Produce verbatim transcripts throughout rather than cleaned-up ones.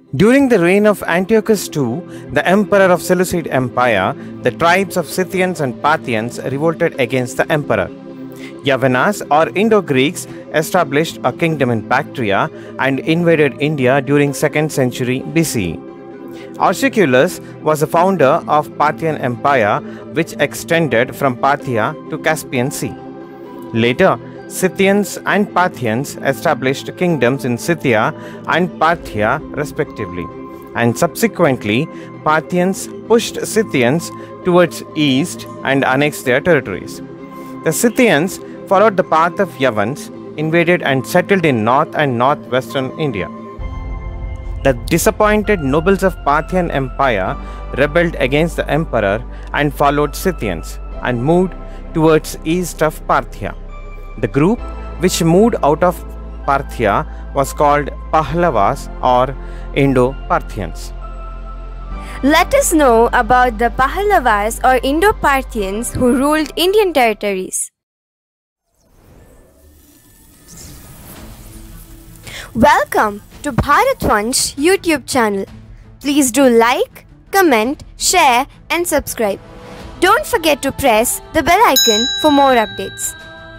During the reign of Antiochus the Second, the emperor of Seleucid Empire, the tribes of Scythians and Parthians revolted against the emperor. Yavanas or Indo-Greeks established a kingdom in Bactria and invaded India during second century B C E. Arcesilus was the founder of Parthian Empire, which extended from Parthia to Caspian Sea. Later, Scythians and Parthians established kingdoms in Scythia and Parthia respectively, and subsequently Parthians pushed Scythians towards east and annexed their territories. The Scythians followed the path of Yavans, invaded and settled in north and northwestern India. The disappointed nobles of Parthian Empire rebelled against the emperor and followed Scythians and moved towards east of Parthia. The group which moved out of Parthia was called Pahlavas or Indo-Parthians. Let us know about the Pahlavas or Indo-Parthians who ruled Indian territories. Welcome to Bharatvansh YouTube channel. Please do like, comment, share and subscribe. Don't forget to press the bell icon for more updates.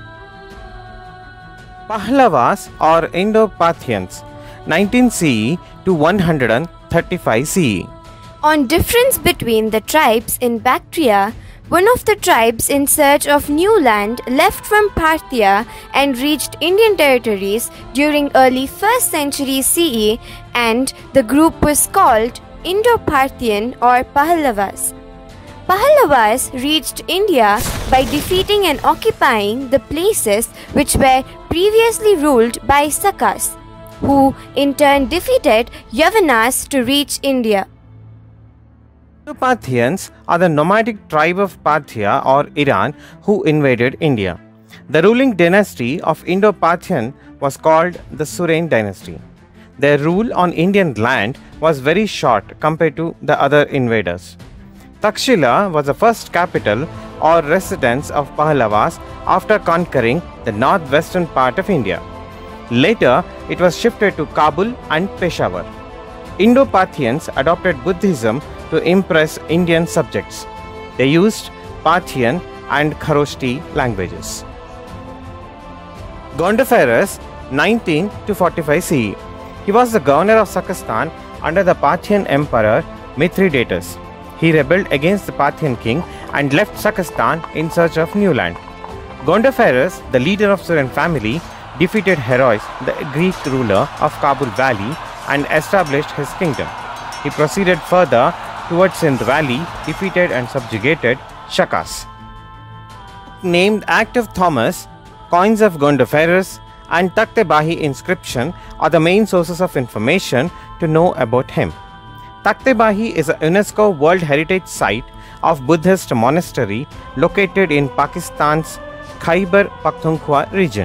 Pahlavas or Indo-Parthians, nineteen C E to one hundred thirty-five C E. On difference between the tribes in Bactria, one of the tribes in search of new land left from Parthia and reached Indian territories during early first century C E, and the group was called Indo-Parthian or Pahlavas. Pahlavas reached India by defeating and occupying the places which were previously ruled by Sakas, who in turn defeated Yavanas to reach India. Indo-Parthians are the nomadic tribe of Parthia or Iran who invaded India. The ruling dynasty of Indo-Parthian was called the Surain dynasty. Their rule on Indian land was very short compared to the other invaders. Takshila was the first capital or residence of Pahlavas after conquering the northwestern part of India. Later, it was shifted to Kabul and Peshawar. Indo-Parthians adopted Buddhism to impress Indian subjects. They used Parthian and Kharoshti languages. Gondophares, nineteen to forty-five C E. He was the governor of Sakastan under the Parthian emperor Mithridates. He rebelled against the Parthian king and left Sakastan in search of new land. Gondophares, the leader of Surain family, defeated Herois, the Greek ruler of Kabul Valley, and established his kingdom. He proceeded further towards Sindh Valley, defeated and subjugated Shakas. Named Act of Thomas, coins of Gondophares, and Takht-e-Bahi inscription are the main sources of information to know about him. Takht-e-Bahi is a UNESCO World Heritage Site of Buddhist monastery located in Pakistan's Khyber Pakhtunkhwa region.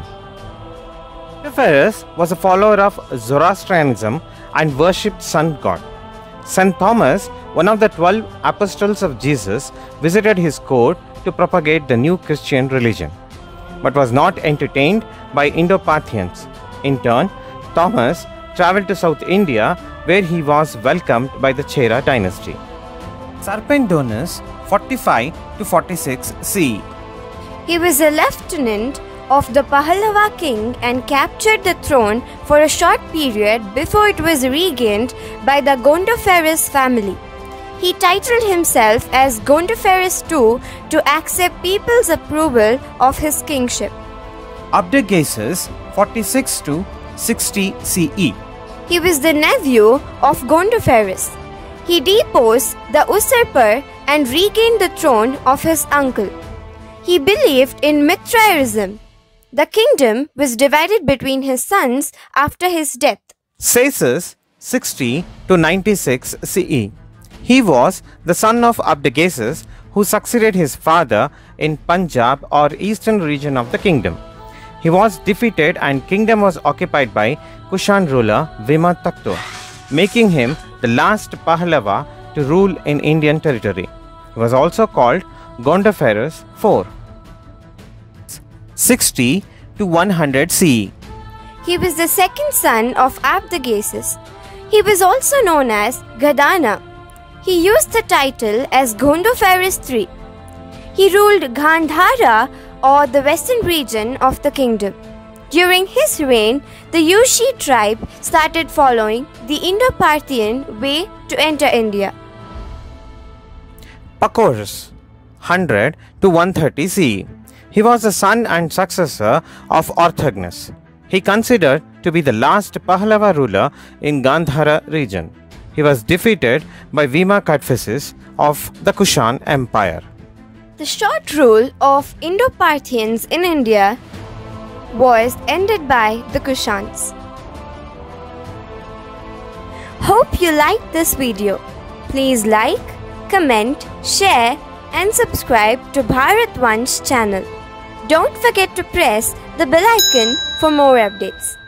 Gondophares was a follower of Zoroastrianism and worshipped sun god. Saint Thomas, one of the twelve apostles of Jesus, visited his court to propagate the new Christian religion, but was not entertained by Indo-Parthians. In turn, Thomas travelled to South India, where he was welcomed by the Chera dynasty. Sarpedonus, forty-five to forty-six C E. He was a lieutenant of the Pahalawa king and captured the throne for a short period before it was regained by the Gondophares family. He titled himself as Gondophares the Second to accept people's approval of his kingship. Abdagases, forty-six to sixty C E. He was the nephew of Gondophares. He deposed the usurper and regained the throne of his uncle. He believed in Mithraism. The kingdom was divided between his sons after his death. Saces, sixty to ninety-six C E. He was the son of Abdagases, who succeeded his father in Punjab or eastern region of the kingdom. He was defeated and kingdom was occupied by Kushan ruler Vimataktu, making him the last Pahlava to rule in Indian territory. He was also called Gondophares the Fourth. sixty to one hundred C E. He was the second son of Abdagases. He was also known as Gadana. He used the title as Gondophares the third. He ruled Gandhara, or the western region of the kingdom. During his reign, the Yushi tribe started following the Indo-Parthian way to enter India. Pacorus, one hundred to one thirty C E. He was the son and successor of Orthogenes. He considered to be the last Pahlava ruler in Gandhara region. He was defeated by Vima Kadphises of the Kushan Empire. The short rule of Indo-Parthians in India was ended by the Kushans. Hope you liked this video. Please like, comment, share and subscribe to Bharat Vansh channel. Don't forget to press the bell icon for more updates.